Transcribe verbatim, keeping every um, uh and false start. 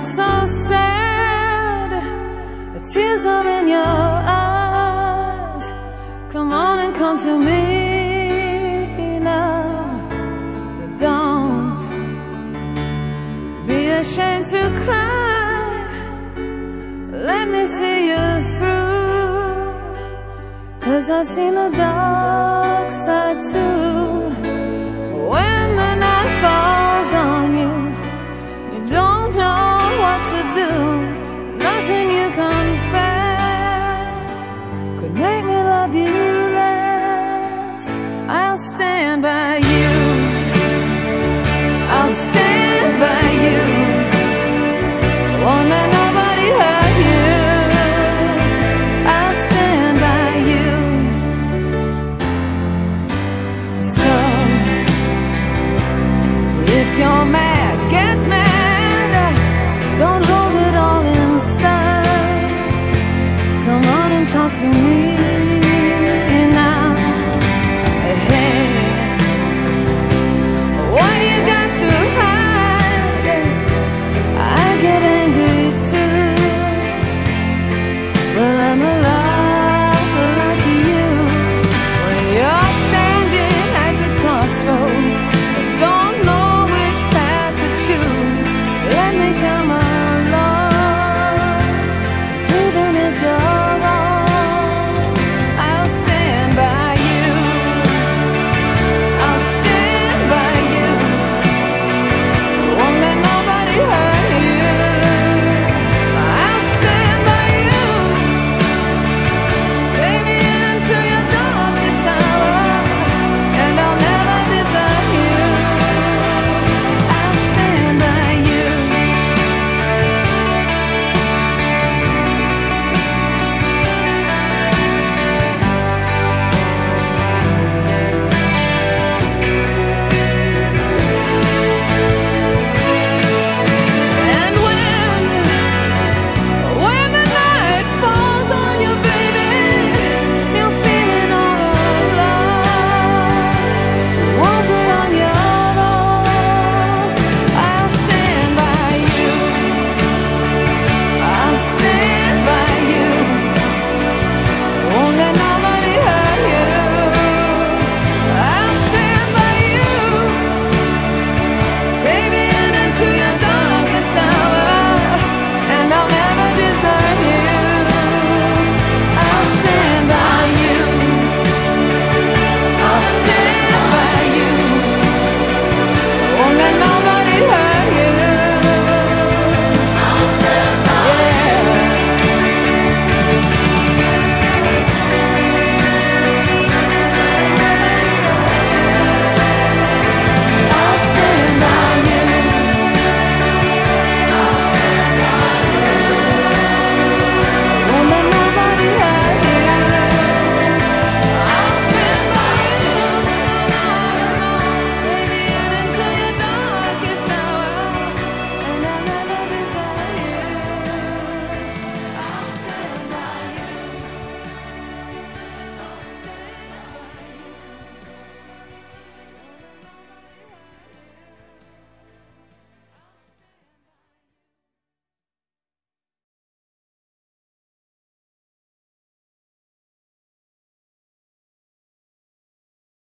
so sad, the tears are in your eyes. Come on and come to me now. Don't be ashamed to cry. Let me see you through, 'cause I've seen the dark side too. When the night falls on you, you don't know what to do. Nothing you confess could make me love you less. I'll stand by you, I'll stand